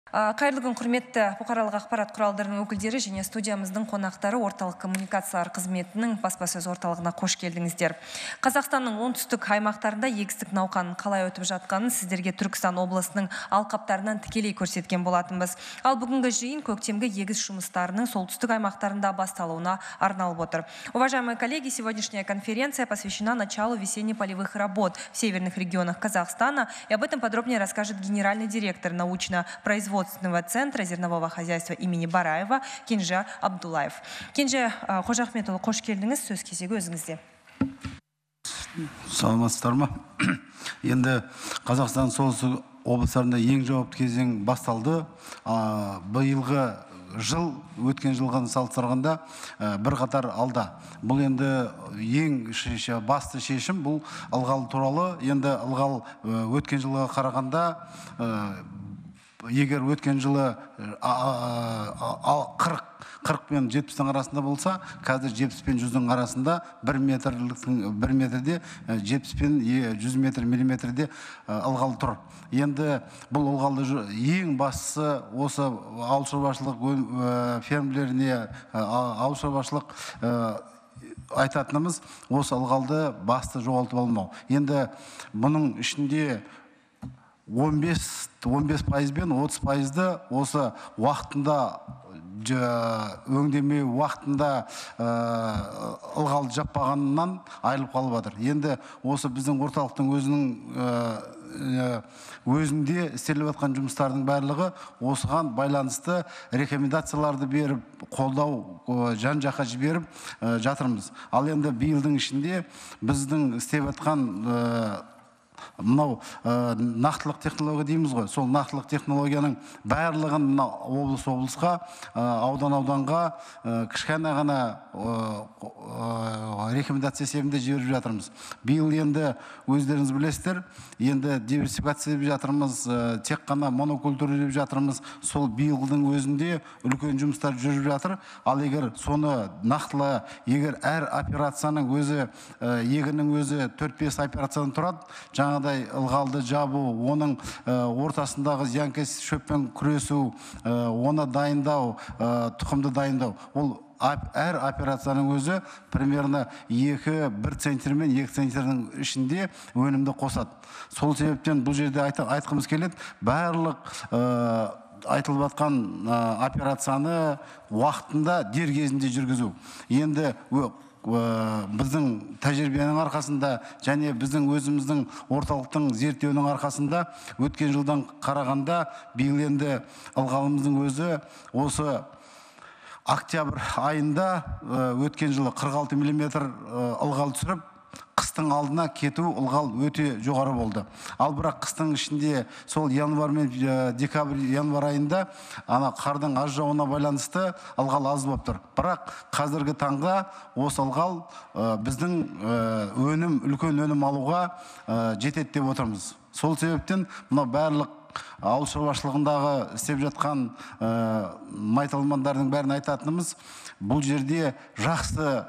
Қайырлы күн, құрметті бұқаралық ақпарат құралдарының өкілдері және студиямыздың қонақтары орталық коммуникациялар қызметінің баспасөз орталығына қош келдіңіздер. Қазақстанның оңтүстік аймақтарында егістік науқанын қалай өтіп жатқанын сіздерге Түркістан облысының алқаптарынан тікелей көрсеткен болатынбыз. Ал бүгінгі жиын көктемгі егіс жұмыстарының солтүстік аймақтарында басталуына арналып отыр. Уважаемые коллеги, сегодняшняя конференция посвящена началу весенне-полевых работ в северных регионах Казахстана, и об этом подробнее расскажет генеральный директор научно-производственного центра зернового хозяйства имени Бараева Кенже Абдулаев. Кенже Қожахметұлы, қош келдіңіз, сөз кезегі өзіңізде. Саламатсыздар ма? Енді Қазақстан солтүстік облыстарында ең жауапты кезең басталды. Биылғы жыл өткен жылға салыстырғанда бірқатар алда. Бұл енді ең басты шешім, бұл ылғал туралы. Енді ылғал өткен жылға қарағанда егер өткен жылы 40 пен 70-дің арасында болса, қазір 70 пен 100-дің арасында 1 метрде 70 пен 100 миллиметрде ылғал тұр. Енді бұл ылғалды ең бастысы осы ауыл шаруашылық фермелеріне, ауыл шаруашылық айтатынымыз осы ылғалды басты жоғалтып алмау. Енді бұның ішінде 15% бен 30%-ды осы уақытында өңдемей уақытында ылғалды жаппағанынан айырылып қалып жатыр. Енді осы біздің орталықтың өзінде істеліп жатқан жұмыстардың барлығы осыған байланысты рекомендацияларды беріп, қолдау жан-жаққа жіберіп жатырмыз. Ал енді биылдың ішінде біздің істеп жатқан мынау нақтылық технология дейміз ғой. Сол нақтылық технологияның барлығын облысқа, ауданға кішкене ғана рекомендация есебінде жіберіп жатырмыз. Биыл енді өздеріңіз білесіздер, енді диверсификация деп жатырмыз, тек қана монокультура деп жатырмыз. Сол биылдың өзінде үлкен жұмыстар жүріп жатыр. Ал егер соны нақтылы, егер әр операцияның өзі, егіннің өзі 4-5 операциядан тұрады, жаңадай ылғалды жабу, оның ортасындағы зиянкес шөппен күресу, оны дайындау, тұқымды дайындау. Ол әр операцияның өзі примерно 1 центр мен 2 центрдің ішінде өнімді қосады. Сол себептен бұл жерде айтқымыз келеді, барлық айтылып жатқан операцияны уақытында дер кезінде жүргізу. Енді біздің тәжірибенің арқасында және біздің өзіміздің орталықтың зерттеуінің арқасында өткен жылдан қарағанда биыл енді ылғалымыздың өзі осы октябрь айында өткен жылы 46 миллиметр ылғал түсіріп, қыстың алдына кету ылғал өте жоғары болды. Ал бірақ қыстың ішінде сол январь мен январь айында қардың аз жауына байланысты ылғал аз болып тұр. Бірақ қазіргі таңда осы ылғал біздің үлкен өнім алуға жетеді деп отырмыз. Сол себептен мына барлық ауыл шаруашылығындағы істеп жатқан майталмандардың бәрін айтатынымыз, бұл жерде жақсы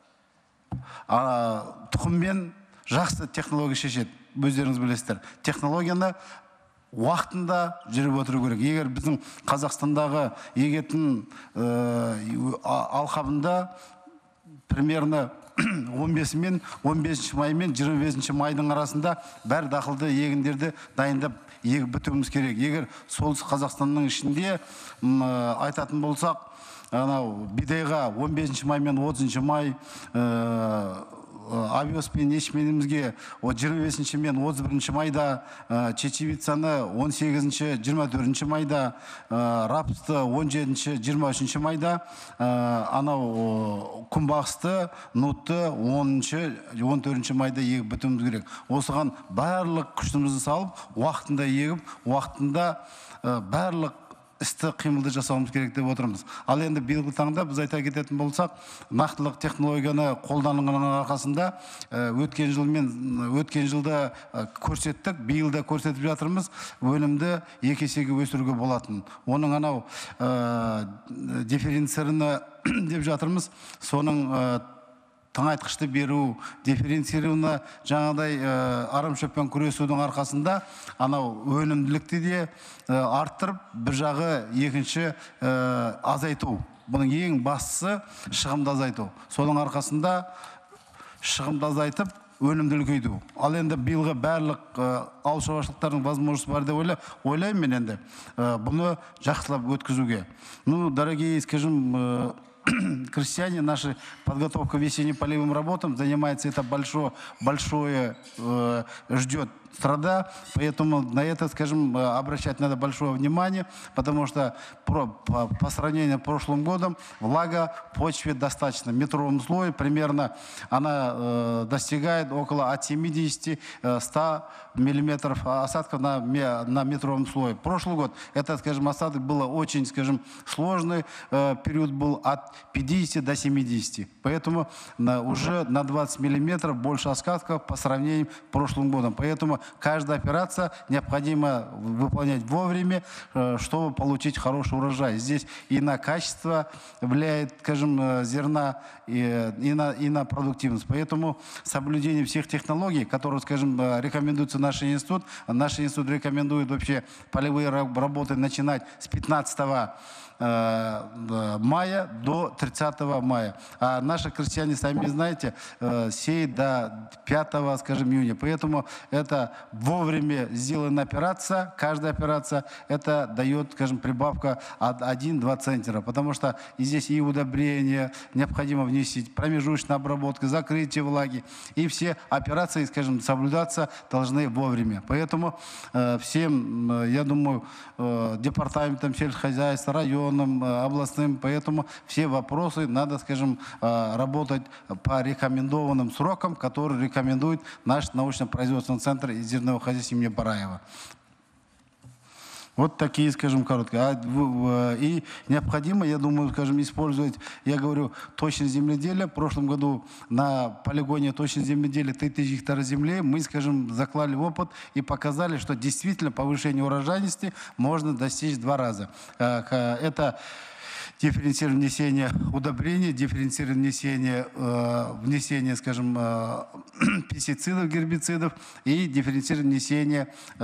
тұқыммен жақсы технология шешеді. Өздеріңіз білесіздер. Технологияны уақытында жүріп отыру керек. Егер біздің Қазақстандағы егетін алқабында примерно 15 май мен 25 майдың арасында бәр дақылды егіндерді дайындап егіп бітуіміз керек. Егер солтүстік Қазақстанның ішінде айтатын болсақ, бидайға 15 май мен 30 май, овес пен ешменімізге 25 мен 31 майда, чечевицаны 18-24 майда, рапсты 17-23 майда, күнбағысты, нутты 10-14 майда егіп бітуіміз керек. Осыған барлық күшімізді салып, уақытында егіп, уақытында барлық істі қимылды жасауымыз керек деп отырмыз. Ал енді биылғы таңда біз айта кететін болсақ, нақтылық технологияны қолданылғанның арқасында өткен жылда көрсеттік, биылда көрсетіп жатырмыз, өнімді 2 есеге өсіруге болатын. Оның дифференцияны деп жатырмыз. Соның тыңайтқышты беру, дифференцированно жаңағыдай арамшөппен күресудің арқасында анау өнімділікті де арттырып, бір жағы екінші азайту. Бұның ең бастысы шығымды азайту. Соның арқасында шығымды азайтып, өнімділік өйду. Ал енді биылғы барлық ауыл шаруашылықтарының возможности бар деп ойлаймын мен енді. Бұны жақсылап өткізуге. Ну, дорогие, скажем, крестьяне, наша подготовка к весенне-полевым работам занимается, это большое ждет страда, поэтому на это, скажем, обращать надо большое внимание, потому что по сравнению с прошлым годом влага в почве достаточно. В метровом слое примерно она достигает около от 70-100 миллиметров осадков на метровом слое. Прошлый год это, скажем, осадок было очень, скажем, сложный период был от 50 до 70. Поэтому уже на 20 миллиметров больше осадков по сравнению с прошлым годом. Поэтому каждая операция необходимо выполнять вовремя, чтобы получить хороший урожай. Здесь и на качество влияет, скажем, зерна, и на продуктивность. Поэтому соблюдение всех технологий, которые, скажем, рекомендуется наш институт рекомендует вообще полевые работы начинать с 15 мая до 30 мая. А наши крестьяне, сами знаете, сеют до 5, скажем, июня. Поэтому это вовремя сделанная операция. Каждая операция это дает, скажем, прибавка от 1-2 центнера. Потому что и здесь и удобрения необходимо внести, промежуточная обработка, закрытие влаги. И все операции, скажем, соблюдаться должны вовремя. Поэтому всем, я думаю, департаментам сельскохозяйства, районам, областным, поэтому все вопросы надо, скажем, работать по рекомендованным срокам, которые рекомендует наш научно-производственный центр зернового хозяйства имени Бараева. Вот такие, скажем, короткие. И необходимо, я думаю, скажем, использовать, я говорю, точность земледелия. В прошлом году на полигоне точность земледелия 3000 гектаров земли мы, скажем, заклали опыт и показали, что действительно повышение урожайности можно достичь 2 раза. Это дифференцированное внесение удобрений, дифференцированное внесение, скажем, пестицидов, гербицидов и дифференцированное внесение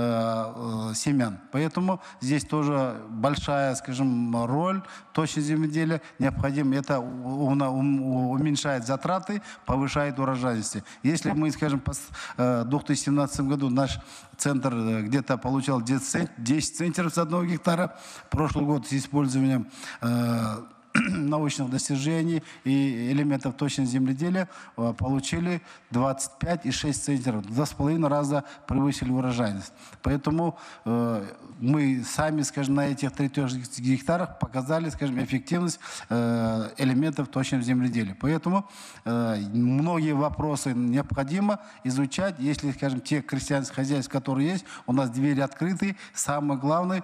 семян. Поэтому здесь тоже большая, скажем, роль точности земледелия необходима. Это уменьшает затраты, повышает урожайность. Если мы, скажем, в 2017 году наш центр где-то получал 10 центнеров с 1 гектара, прошлый год с использованием научных достижений и элементов точности земледелия получили 25,6 центнеров. В 2,5 раза превысили урожайность. Поэтому мы сами, скажем, на этих 30 гектарах показали, скажем, эффективность элементов точности земледелия. Поэтому многие вопросы необходимо изучать. Если, скажем, те крестьянские хозяйства, которые есть, у нас двери открыты. Самое главное,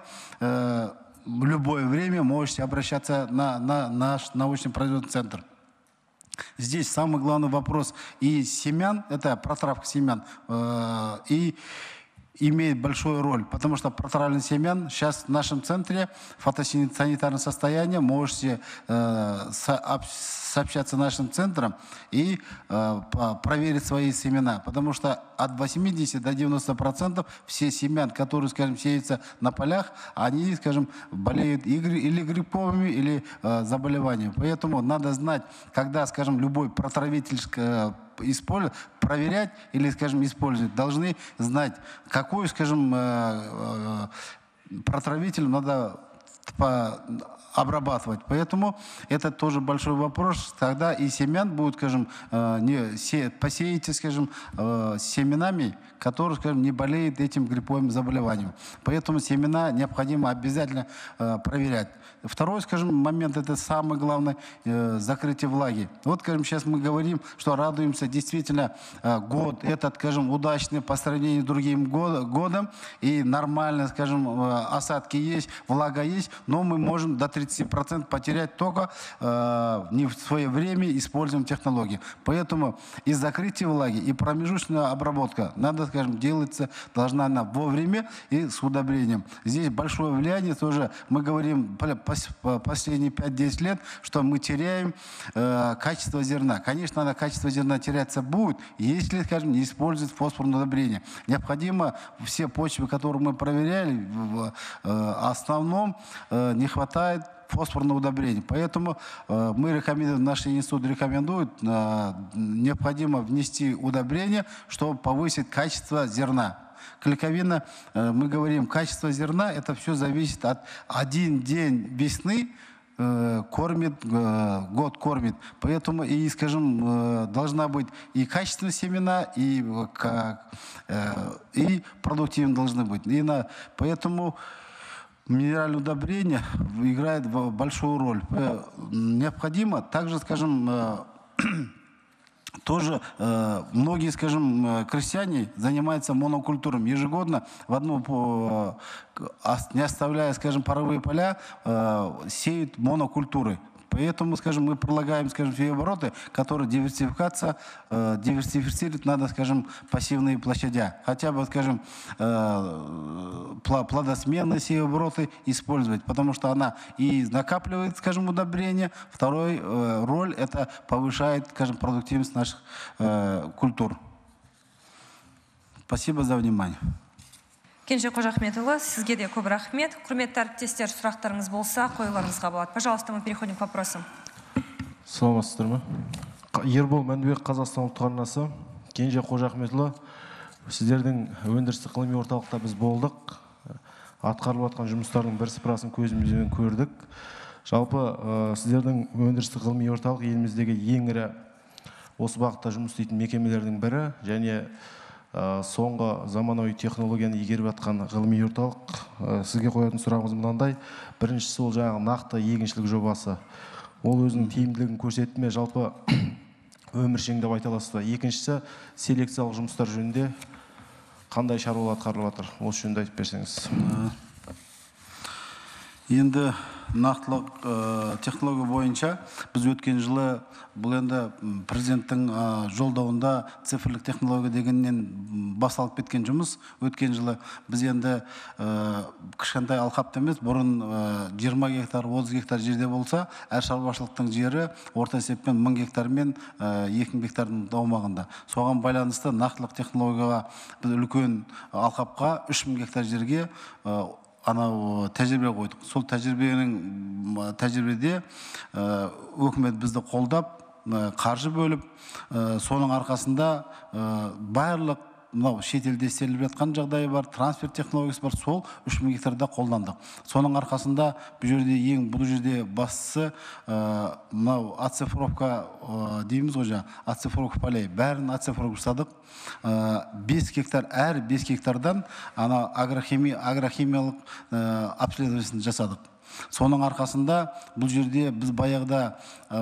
в любое время можете обращаться на наш научно-производственный центр. Здесь самый главный вопрос и семян, это протравка семян, и имеет большую роль, потому что протравливание семян сейчас в нашем центре фотосанитарное состояние можете сообщаться с нашим центром и проверить свои семена, потому что от 80 до 90% все семян, которые, скажем, сеются на полях, они, скажем, болеют или грибковыми, или заболеваниями. Поэтому надо знать, когда, скажем, любой протравитель проверять или, скажем, использовать, должны знать, какой, скажем, протравитель надо обрабатывать. Поэтому это тоже большой вопрос. Тогда и семян будет, скажем, посеете, скажем, семенами, которые, скажем, не болеют этим грибковым заболеванием. Поэтому семена необходимо обязательно проверять. Второй, скажем, момент, это самое главное, закрытие влаги. Вот, скажем, сейчас мы говорим, что радуемся, действительно, год этот, скажем, удачный по сравнению с другим годом, и нормально, скажем, осадки есть, влага есть, но мы можем до 30% потерять только не в свое время используем технологии. Поэтому и закрытие влаги, и промежуточная обработка, надо, скажем, делаться должна она вовремя и с удобрением. Здесь большое влияние тоже, мы говорим последние 5-10 лет, что мы теряем качество зерна. Конечно, качество зерна теряться будет, если, скажем, не использовать фосфорное удобрение. Необходимо все почвы, которые мы проверяли, в основном не хватает фосфорного удобрения. Поэтому мы рекомендуем, наш институт рекомендует, необходимо внести удобрение, чтобы повысить качество зерна. Клейковина, мы говорим, качество зерна, это все зависит от один день весны, кормит, год кормит. Поэтому, и, скажем, должна быть и качественные семена, и продуктивные должны быть. Поэтому минеральное удобрение играет большую роль. Необходимо также, скажем, тоже многие, скажем, крестьяне занимаются монокультурами. Ежегодно в одну, не оставляя, скажем, паровые поля, сеют монокультуры. Поэтому, скажем, мы предлагаем, скажем, все обороты, которые диверсифицировать надо, скажем, пассивные площади. Хотя бы, скажем, плодосменные севообороты использовать, потому что она и накапливает, скажем, удобрения. Второй роль это повышает, скажем, продуктивность наших культур. Спасибо за внимание. Кенже Қожахметұлы, сізге де көп рахмет. Құрметті әріптестер, сұрақтарыңыз болса, қойыларыңызға болады. Пожалуйста, мы переходим к вопросам. Саламатсыздар ма? Ербол Мәндібек, Қазақстан ұлттық арнасы. Кенже Қожахметұлы, сіздердің өндірістік ғылыми орталықта біз болдық. Атқарылып жатқан жұмыстардың бір-сыпырасын көзімізбен көрдік. Жалпы сіздердің өндірістік ғылыми орталық еліміздегі ең ірі осы бағытта жұмыс істейтін мекемелердің бірі, және соңғы заманауи технологияны игеріп жатқан ғылыми орталық. Сізге қоятын сұрағымыз мынандай. Біріншісі ол жаңағы нақты егіншілік жобасы. Ол өзінің тиімділігін көрсетті ме, жалпы өміршең деп айта аласыз ба? Екіншісі селекциялық жұмыстар жөнінде қандай шаруалар атқарылып жатыр? Осы жөнінде айтып берсеңіз. Енді нақтылық технология бойынша біз өткен жылы бұл енді президенттің жолдауында цифрлық технология дегеннен басталып кеткен жұмыс. Өткен жылы біз енді кішкентай алқапта емес, бұрын 20 гектар, 30 гектар жерде болса, әр шаруашылықтың жері орта есеппен 1000 гектар мен 2000 гектардың аумағында. Соған байланысты нақтылық технологияға біз үлкен алқапқа 3000 гектар жерге анау тәжірибе қойдық. Сол тәжірибеде өкімет бізді қолдап, қаржы бөліп, соның арқасында барлық шетелде істеліп жатқан жағдайы бар, трансфер технологиясы бар, сол 3000 гектарда қолдандық. Соның арқасында бұл жерде бастысы оцифровка дейміз ғой, оцифровка полей, бәрін оцифровка жасадық. 5 гектар, әр 5 гектардан агрохимиялық обследованиесін жасадық. Соның арқасында бұл жерде біз баяғыда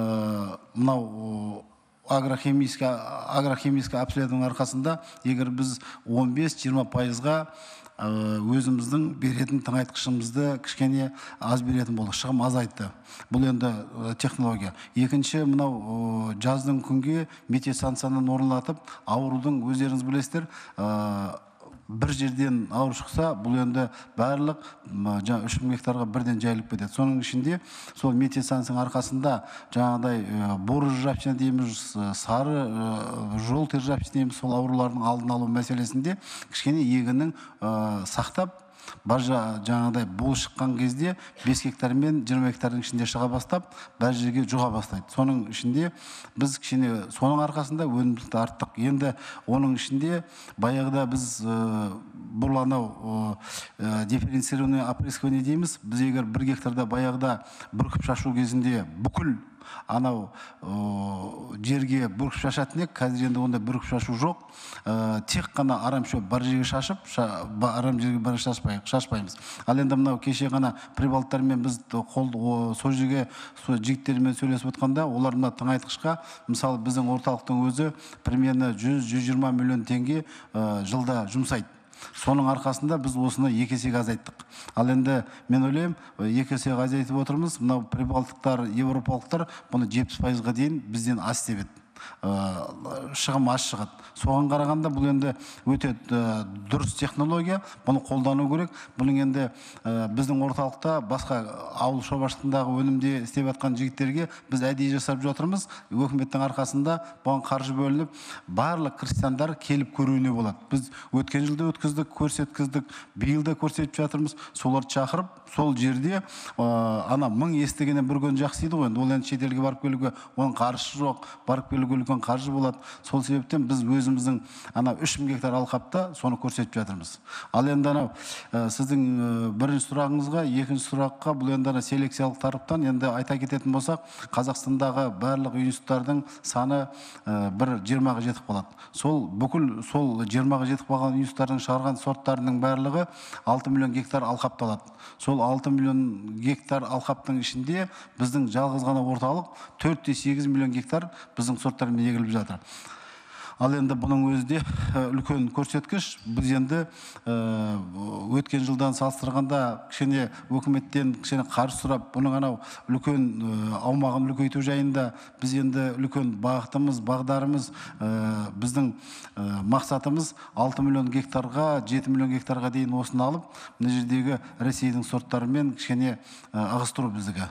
агрохимический обследованиенің арқасында, егер біз 15-20%-ға өзіміздің беретін тыңайтқышымызды кішкене аз беретін болдық, шығым азайтты. Бұл енді технология. Екінші, мынау жаздың күнге метеостанцияны орнатып, аурудың, өздеріңіз білесіздер, бір жерден ауыр шықса, бұл енді барлық 3000 гектарға бірден жайылып кетеді. Соның ішінде сол метеостанцияның арқасында жаңағыдай боры жапшына дейміз, сары жол тер жапшына дейміз, сол аурулардың алдын алу мәселесінде кішкене егіннің сақтап, бар жаңағыдай бол шыққан кезде 5 гектар мен 20 гектардың ішінде шыға бастап, бар жерге жұға бастайды. Соның ішінде біз кішкене соның арқасында өнімділікті арттық. Енді оның ішінде баяғыда біз бұл анау дифференцированный опрыскивание дейміз. Біз егер 1 гектарда баяғыда бүркіп шашу кезінде бүкіл анау жерге бүркіп шашатын ек, қазір енді онда бүркіп шашу жоқ. Тек қана арам шөп бар жерге шашып, арам жерге бар шашпаймыз. Ал енді мынау кеше ғана прибалттармен біз сол жерге жігіттермен сөйлесіп отқанда, олар мына тыңайтқышқа, мысалы біздің орталықтың өзі примерно 100-120 миллион теңге жылда жұмсайды. Соның арқасында біз осыны 2 есеге азайттық. Ал енді мен ойлаймын, 2 есеге азайтып отырмыз. Мынау прибалтықтар, европалықтар бұны 70%-ға дейін бізден аз істеп еді. Шығым аз шығады. Соған қарағанда бұл енді өте дұрыс технология, бұны қолдану керек. Бұның енді біздің орталықта басқа ауыл шаруашылығындағы өнімде істеп жатқан жігіттерге біз әдейі жасап жатырмыз. Өкіметтің арқасында бұған қаржы бөлініп, барлық крестьяндар келіп көруіне болады. Біз өткен жылда өткіздік, көрсеткіздік, биыл да көрсетіп жатырмыз. Соларды шақырып, сол жерде ана 1000 естігеннен бір күн жақсы дейді ғой. Ол енді шетелге барып келуге оның қаржысы жоқ, барып келуге үлкен қаржы болады. Сол себептен біз өзіміздің ана 3000 гектар алқапта соны көрсетіп жатырмыз. Ал енді анау сіздің бірінші сұрағыңызға, екінші сұраққа бұл енді селекциялық тараптан енді айта кететін болсақ, Қазақстандағы барлық институттардың саны бір 20-ға жетіп қалады. Сол бүкіл сол 20-ға жетіп қалған институттардың шығарған сорттарының барлығы 6 миллион гектар алқапты алады. Сол 6 миллион гектар алқаптың ішінде біздің жалғыз ғана орталық 4,8 миллион гектар біздің сорттармен егіліп жатыр. Ал енді бұның өзі де үлкен көрсеткіш. Біз енді өткен жылдан салыстырғанда кішкене өкіметтен кішкене қаржы сұрап, бұның анау үлкен аумағын үлкейту жайында біз енді үлкен бағытымыз, бағдарымыз, біздің мақсатымыз 6 миллион гектарға, 7 миллион гектарға дейін осыны алып, мына жердегі Ресейдің сорттарымен кішкене ығыстыру біздігі.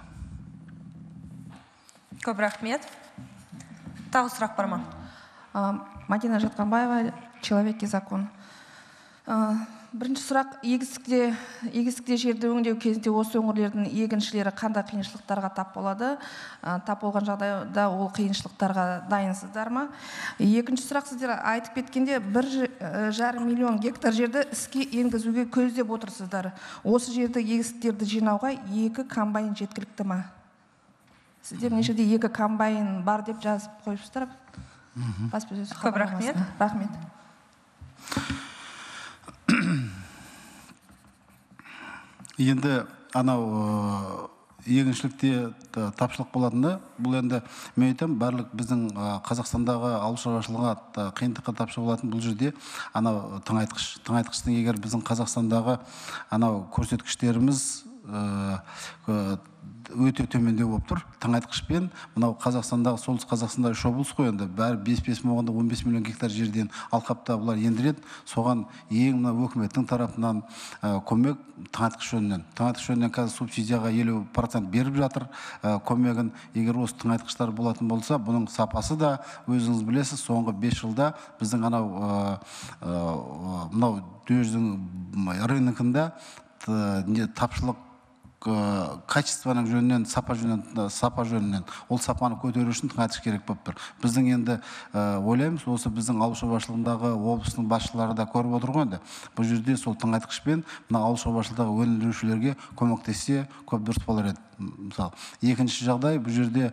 Көп рахмет. Тағы сұрақ бар ма? Мадина Жатқанбаева, «Человек и закон». Бірінші сұрақ, егістікте жерді өңдеу кезінде осы өңірлердің егіншілері қандай қиыншылықтарға тап болады? Тап болған жағдайда ол қиыншылықтарға дайынсыздар ма? Екінші сұрақ, сіздер айтып кеткенде 1,5 миллион гектар жерді іске енгізуге көздеп отырсыздар. Осы жерді егістіктерді жинауға 2 комбайн жеткілікті ма? Сіздер нешеде 2 комбайн бар деп жазып қойыпсыздар? Көп рахмет. Рахмет. Енді анау егіншілікте тапшылық болатынды, бұл енді мен айтам, барлық біздің Қазақстандағы ауыл шаруашылығына қиындыққа тапшы болатын бұл жерде анау тыңайтқыш. Тыңайтқыштың егер біздің Қазақстандағы анау көрсеткіштеріміз өте төмендеу болып тұр. Тыңайтқышпен мынау Қазақстандағы, солтүстік Қазақстанда 3 облыс қой, енді бәрі 5 болғанда 15 миллион гектар жерден алқапта бұлар ендіреді. Соған ең мына өкіметтің тарапынан көмек тыңайтқыш жөнінен. Тыңайтқыш жөнінен қазір субсидияға 50% беріп жатыр көмегін. Егер осы тыңайтқыштар болатын болса, бұның сапасы да өзіңіз білесіз, соңғы 5 жылда біздің анау мынау дүниежүзінің рыногында тапшылық качествоның жөнінен, сапа жөнінен, ол сапаны көтеру үшін тыңайтқыш керек болып тұр. Біздің енді ойлаймыз, осы біздің ауыл шаруашылығындағы облыстың басшылары да көріп отыр ғой енді. Бұл жерде сол тыңайтқышпен мына ауыл шаруашылығындағы өндірушілерге көмектессе көп дұрыс болар еді. Мысалы, екінші жағдай, бұл жерде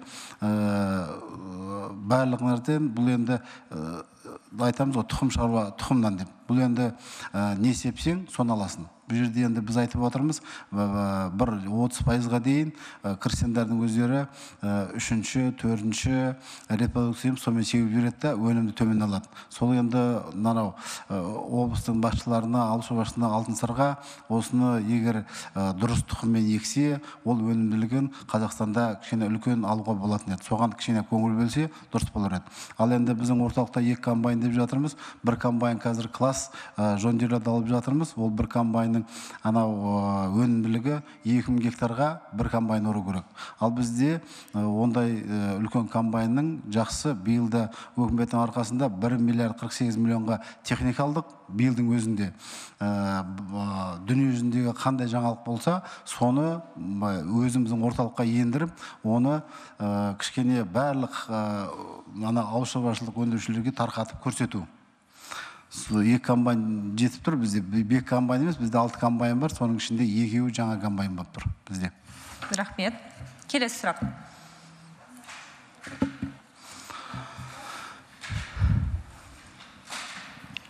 барлық нәрседен бұл енді айтамыз ғой, тұқым шаруа, тұқымдан деп. Бұл енді не сепсең, соны аласың. Бұл жерде енді біз айтып отырмыз, бір 30%-ға дейін крестьяндардың өздері 3-ші, 4-ші репродукцияны сонымен шегіп жүреді да, өнімді төмен алады. Сол енді мынау облыстың басшыларына, ауыл шаруашылығына алтын сырға осыны егер дұрыс тұқыммен ексе, ол өнімділігін Қазақстанда кішкене үлкен алуға болатын еді. Соған кішкене көңіл бөлсе, дұрыс болар еді. Ал енді біздің орталықта 2 комбайн деп жатырмыз. Бір комбайн қазір класс жондерлерді алып жатырмыз. Ол бір комбайнның анау өнімділігі 2000 гектарға бір комбайн ұру керек. Ал бізде ондай үлкен комбайнның жақсы биылда өкіметтің арқасында 1 миллиард 48 миллионға техника алдық. Биылдың өзінде дүние жүзіндегі қандай жаңалық болса, соны өзіміздің орталыққа ендіріп, оны кішкене барлық ауыл шаруашылық өндірушілерге тарқатып көрсету. 2 комбайн жетіп тұр бізде. 2 комбайн емес, бізде 6 комбайн бар, соның ішінде 2-еуі жаңа комбайн болып тұр бізде. Рахмет. Келесі сұрақ.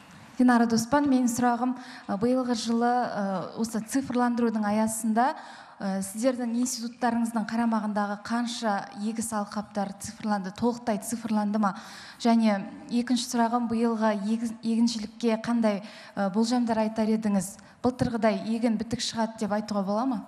Динара Доспан, менің сұрағым, биылғы жылы осы цифрландырудың аясында сіздердің институттарыңыздың қарамағындағы қанша егіс алқаптары цифрланды, толықтай цифрланды ма? Және екінші сұрағым, биылғы егіншілікке қандай болжамдар айтар едіңіз? Былтырғыдай егін бітік шығады деп айтуға бола ма?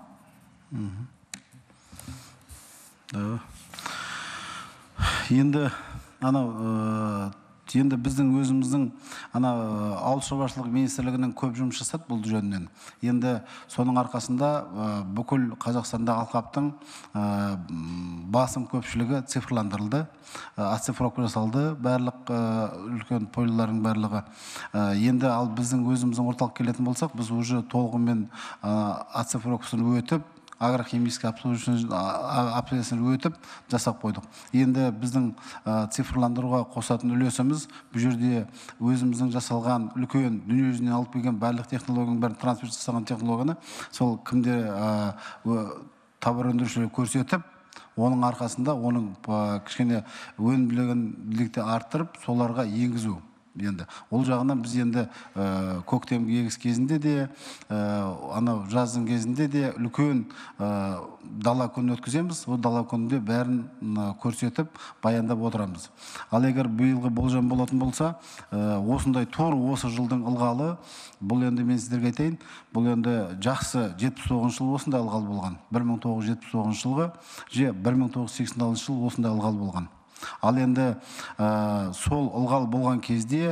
Енді біздің өзіміздің ауыл шаруашылығы министрлігінің көп жұмыс жасады бұл жөнінен. Енді соның арқасында бүкіл Қазақстанда алқаптың басым көпшілігі цифрландырылды, ацифровка жасалды, барлық үлкен пойлардың барлығы. Енді ал біздің өзіміздің орталық келетін болсақ, біз уже толығымен ацифровкасын өтіп, агрохимический обследование өтіп жасап қойдық. Енді біздің цифрландыруға қосатын үлесіміз бұл жерде өзіміздің жасалған үлкен дүние жүзінен алып келген барлық технологияның бәрін трансфер жасаған технологияны сол кімде тауар өндірушілер көрсетіп, оның арқасында оның кішкене өнімділікті арттырып, соларға енгізу. Енді ол жағынан біз енді көктем егіс кезінде де, жаздың кезінде де үлкен дала күнін өткіземіз. Ол дала күнінде бәрін көрсетіп, баяндап отырамыз. Ал егер биылғы болжам болатын болса, осындай тур осы жылдың ылғалы, бұл енді мен сіздерге айтайын, бұл енді жақсы 79 жыл осындай ылғал болған. 1979 жылғы, 1986 жыл осындай ылғал болған. Ал енді сол ылғал болған кезде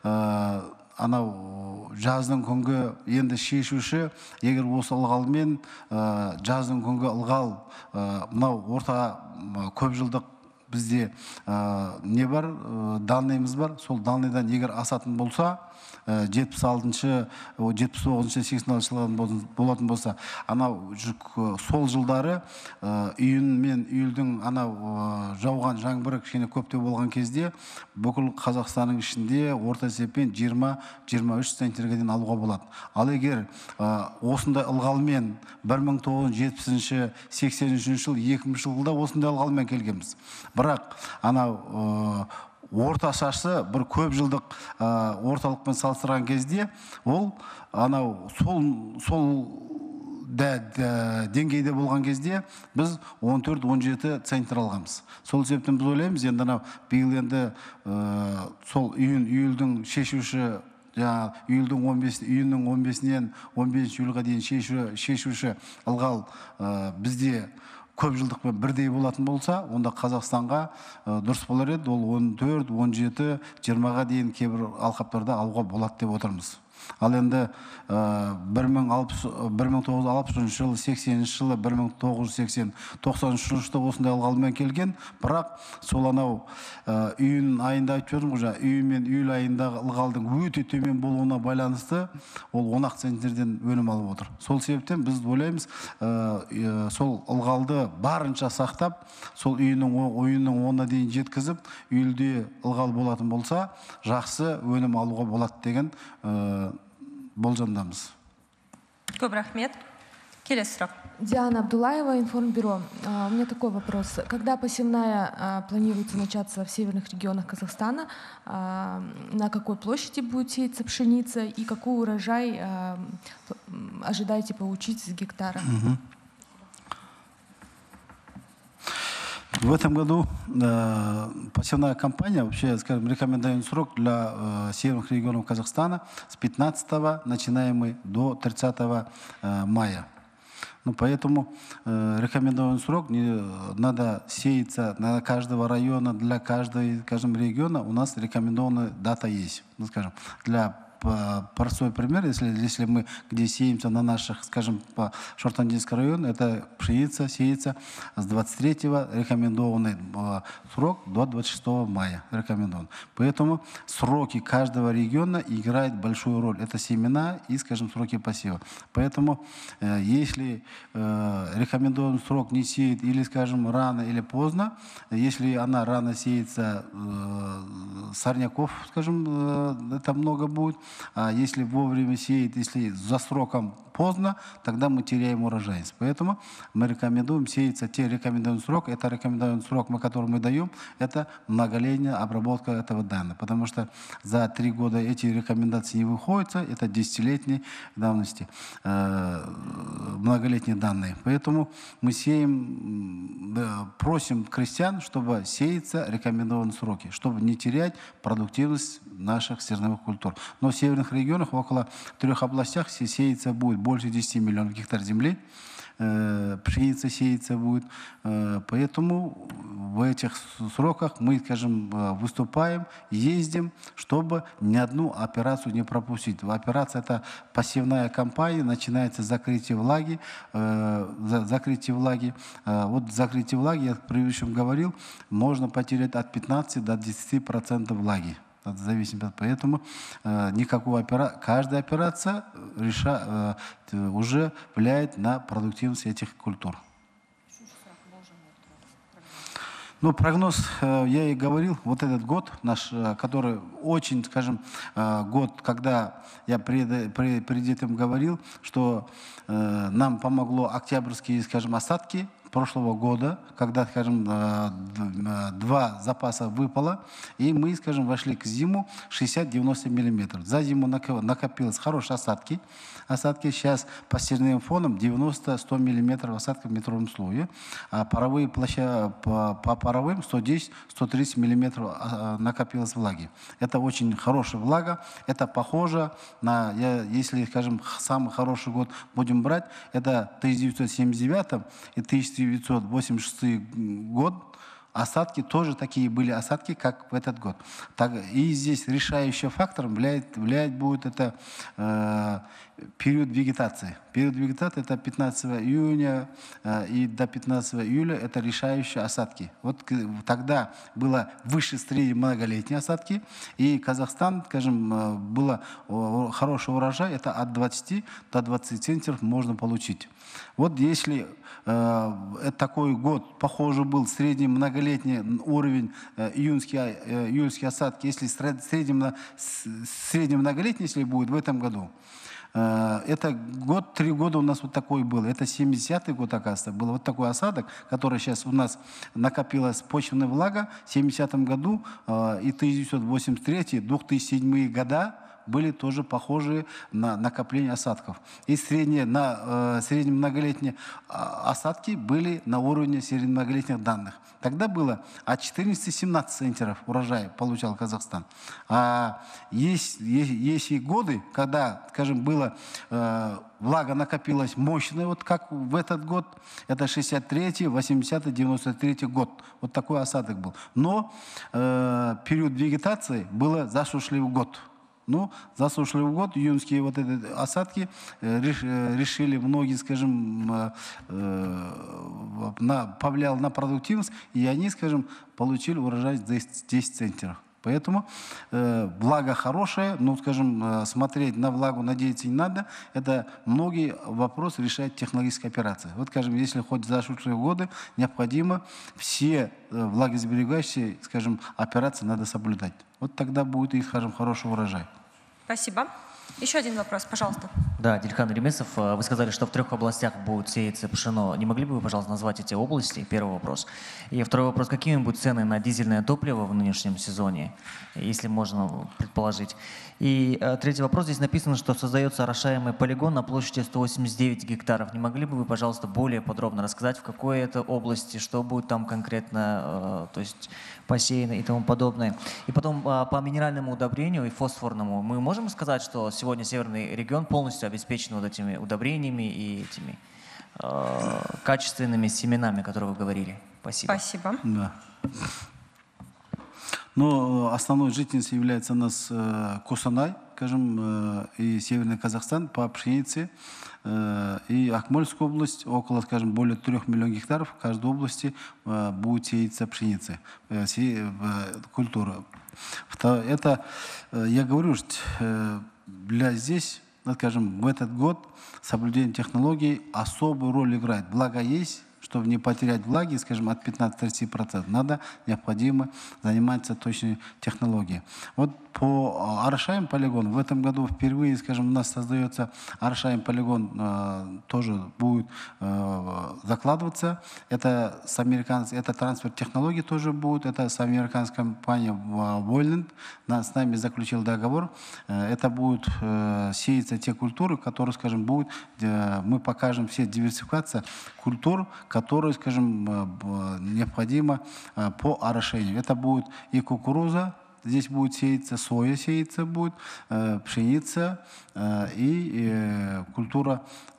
жаздың күнгі енді шешуші, егер осы ылғалмен жаздың күнгі ылғал мынау орта көп жылдық бізде не бар, данныйымыз бар. Сол данныйдан егер асатын болса, 76-шы, 79-шы, 80-шы жылдан болатын болса, сол жылдары үйін мен үйілдің жауған жаңбыр кішкене көптеу болған кезде бүкіл Қазақстанның ішінде орта есеппен 20-23 центнерге дейін алуға болады. Ал егер осындай ылғалмен 1970-ші, 80-ші жыл, 2000-ші жылда осындай ылғалмен келгенбіз. Бірақ орта шашы бір көп жылдық орталықпен салыстырған кезде ол сол деңгейде болған кезде біз 14-17 центнер алғанбыз. Сол себептен біз ойлаймыз, енді биыл енді сол үйілдің шешуші, үйілдің 15-нен 15 июльға дейін шешуші ылғал бізде көп жылдықпен бірдей болатын болса, онда Қазақстанға дұрыс болар еді, ол 14, 17, 20-ға дейін кейбір алқаптарда алуға болады деп отырмыз. Ал енді 1960 жылы, 80 жылы, 1980, 90 жылы осындай ылғалмен келген, бірақ сол үйін айында айтып жүрмін ғой, үй мен үйіл айындағы ылғалдың өте төмен болуына байланысты ол 10 центнерден өнім алып отыр. Сол себептен біз ойлаймыз, сол ылғалды барынша сақтап, сол ойының 10-на дейін жеткізіп, үйілде ылғал болатын болса, жақсы өнім алуға болады деген болжамдамыз. Көп рахмет. Келесі сұрақ. Диана Абдулаева, Информбюро. У меня такой вопрос. Когда посевная планируется начаться в северных регионах Казахстана, на какой площади будет сеяться пшеница и какой урожай ожидаете получить с гектара? В этом году посевная кампания, вообще, скажем, рекомендуемый срок для северных регионов Казахстана с 15-го начинаемый до 30 мая. Поэтому рекомендованный срок надо сеяться на каждого района, для каждого региона у нас рекомендованная дата есть. Скажем, для простой пример, если мы где сеемся на наших, скажем, по Шортандинский район, это пшеница сеется с 23-го рекомендованный срок до 26 мая рекомендован. Поэтому сроки каждого региона играют большую роль. Это семена и, скажем, сроки посева. Поэтому если рекомендованный срок не сеет или, скажем, рано или поздно, если она рано сеется, сорняков, скажем, это много будет. А если вовремя сеять, если за сроком поздно, тогда мы теряем урожайность. Поэтому мы рекомендуем сеяться те рекомендуемый срок. Это рекомендуемый срок, который мы даем, это многолетняя обработка этого данного. Потому что за 3 года эти рекомендации не выходят, это десятилетней давности, многолетние данные. Поэтому мы просим крестьян, чтобы сеяться рекомендованные сроки, чтобы не терять продуктивность наших зерновых культур. Но в северных регионах, около 3 областях, сеяться будет больше 10 миллионов гектар земли, пшеница сеяться будет. Поэтому в этих сроках мы, скажем, выступаем, ездим, чтобы ни одну операцию не пропустить. Операция – это посевная кампания, начинается с закрытия влаги. Вот закрытие влаги, я прежде чем говорил, можно потерять от 15 до 10% влаги. Это зависит. Поэтому каждая операция уже влияет на продуктивность этих культур. Ну, прогноз, я и говорил, вот этот год наш, который очень, скажем, год, когда я перед этим говорил, что нам помогло октябрьские, скажем, осадки прошлого года, когда, скажем, 2 запаса выпало, и мы, скажем, вошли к зиму 60-90 миллиметров. За зиму накопилось хорошие осадки. Осадки сейчас по стержневым фонам 90-100 миллиметров осадков в метровом слое, а паровые по паровым 110-130 миллиметров накопилось влаги. Это очень хорошая влага, это похоже на, если, скажем, самый хороший год будем брать, это 1979 и 1986 год. Осадки тоже такие были осадки, как в этот год. И здесь решающим фактором влиять будет это период вегетации. Период вегетации это 15 июня и до 15 июля это решающие осадки. Вот тогда было выше средней многолетние осадки, и Казахстан, скажем, было хороший урожай, это от 20 до 20 центнеров можно получить. Вот если такой год, похоже, был средний многолетний уровень июльские осадки, если средний многолетний, если будет в этом году, это 3 года у нас вот такой был. Это 70-й год, оказывается, был вот такой осадок, который сейчас у нас накопилась почвенная влага. В 70-м году и 1983-2007 года были тоже похожие на накопление осадков. И среднемноголетние осадки были на уровне среднемноголетних данных. Тогда было от 14-17 центнеров урожая получал Казахстан. А есть и годы, когда, скажем, было влага накопилась мощная, вот как в этот год, это 63-й, 80-й, 93-й год. Вот такой осадок был. Но период вегетации было засушливый год. Ну, засушливый год, июньские вот эти осадки решили многие, скажем, повлиял на продуктивность, и они, скажем, получили урожай 10 центнеров. Поэтому влага хорошая, ну, скажем, смотреть на влагу, надеяться не надо. Это многие вопросы решает технологическая операция. Вот, скажем, если хоть засушливые годы, необходимо все влагосберегающие, скажем, операции надо соблюдать. Вот тогда будет и, скажем, хороший урожай. Спасибо. Еще один вопрос, пожалуйста. Да, Дильхан Ремесов, вы сказали, что в 3 областях будет сеяться пшено. Не могли бы вы, пожалуйста, назвать эти области? Первый вопрос. И второй вопрос. Какими будут цены на дизельное топливо в нынешнем сезоне, если можно предположить? И третий вопрос. Здесь написано, что создается орошаемый полигон на площади 189 гектаров. Не могли бы вы, пожалуйста, более подробно рассказать, в какой это области, что будет там конкретно, то есть посеяно и тому подобное? И потом по минеральному удобрению и фосфорному. Мы можем сказать, что сегодня северный регион полностью обеспечен вот этими удобрениями и этими качественными семенами, о которых вы говорили? Спасибо. Спасибо. Да. Но основной жительницей является у нас Кусанай, скажем, и Северный Казахстан по пшенице. И Акмольская область, около, скажем, более 3 миллионов гектаров в каждой области будет сеяться пшеница, культура. Это, я говорю, что здесь, скажем, в этот год соблюдение технологий особую роль играет. Благо есть, чтобы не потерять влаги, скажем, от 15-30%, необходимо заниматься точной технологией. Вот по Арашаим полигону, в этом году впервые, скажем, у нас создается Арашаим полигон, тоже будет закладываться. Это трансфер технологий тоже будет, это с американской компанией Войленд с нами заключил договор. Это будут сеяться те культуры, которые, скажем, будут, мы покажем все диверсификация культур, которые, скажем, необходимо по орошению. Это будет и кукуруза, здесь будет сеяться, соя сеяться будет, пшеница и культура,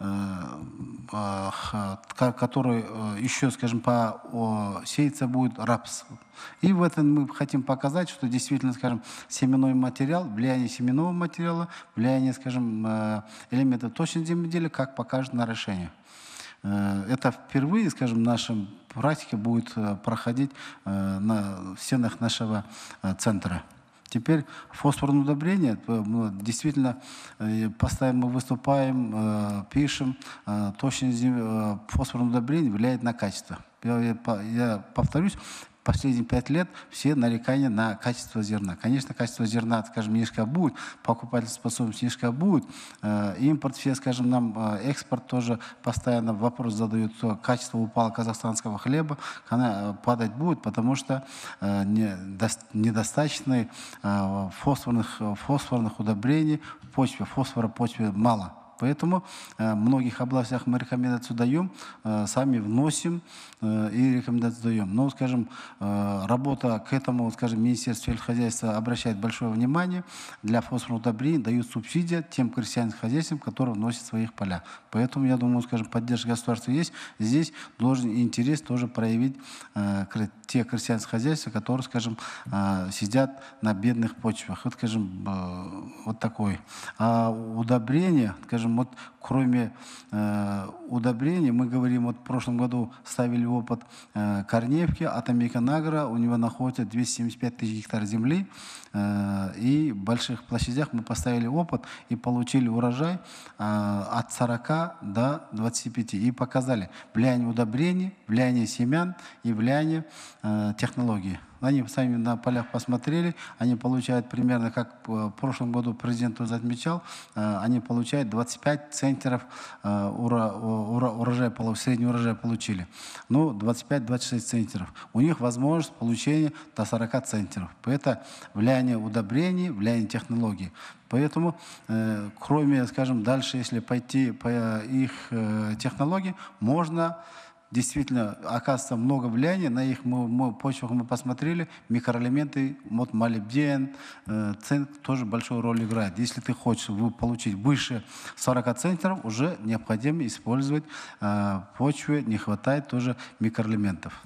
которая еще, скажем, сеяться будет рапс. И в этом мы хотим показать, что действительно, скажем, семенной материал, влияние семенного материала, влияние, скажем, элементов точного земледелия, как покажет на решение. Это впервые, скажем, в нашей практике будет проходить в стенах нашего центра. Теперь фосфорное удобрение, действительно, постоянно мы выступаем, пишем, точно фосфорное удобрение влияет на качество. Я повторюсь, последние 5 лет все нарекания на качество зерна. Конечно, качество зерна, скажем, низкое будет, покупательная способность низкая будет, импорт все, скажем, нам экспорт тоже постоянно вопрос задают, качество упало казахстанского хлеба, она падать будет, потому что недостаточно фосфорных удобрений в почве, фосфора в почве мало. Поэтому в многих областях мы рекомендацию даем, сами вносим и рекомендацию даем. Но, скажем, работа к этому, скажем, Министерство сельскохозяйства обращает большое внимание. Для фосфорных удобрений дают субсидии тем крестьянским хозяйствам, которые вносят в своих поля. Поэтому, я думаю, скажем, поддержка государства есть. Здесь должен интерес тоже проявить те крестьянские хозяйства, которые, скажем, сидят на бедных почвах. Вот, скажем, вот такой. А удобрения, скажем, вот кроме удобрений, мы говорим, вот в прошлом году ставили опыт Корнеевки, от Амиканагра, у него находится 275 тысяч гектар земли, и в больших площадях мы поставили опыт и получили урожай от 40 до 25, и показали влияние удобрений, влияние семян и влияние технологий. Они сами на полях посмотрели, они получают примерно, как в прошлом году президент тоже отмечал, они получают 25 центнеров урожая, средний урожай получили. Ну, 25-26 центнеров. У них возможность получения до 40 центнеров. Это влияние удобрений, влияние технологий. Поэтому, кроме, скажем, дальше, если пойти по их технологии, можно действительно, оказывается, много влияния на их почвах. Мы посмотрели, микроэлементы, молибден, цинк тоже большую роль играет. Если ты хочешь получить выше 40 центнеров, уже необходимо использовать почве, не хватает тоже микроэлементов.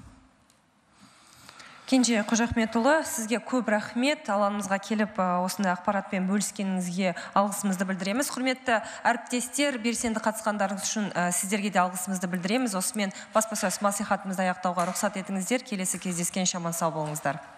Кенже Қожахметұлы, сізге көп рахмет. Алаңымызға келіп, осындай ақпаратпен бөліскеніңізге алғысымызды білдіреміз. Құрметті әріптестер, белсенді қатысқандарыңыз үшін сіздерге де алғысымызды білдіреміз. Осымен баспасөз мәслихатымызды аяқтауға рұқсат етіңіздер. Келесі кездескенше аман сау болыңыздар.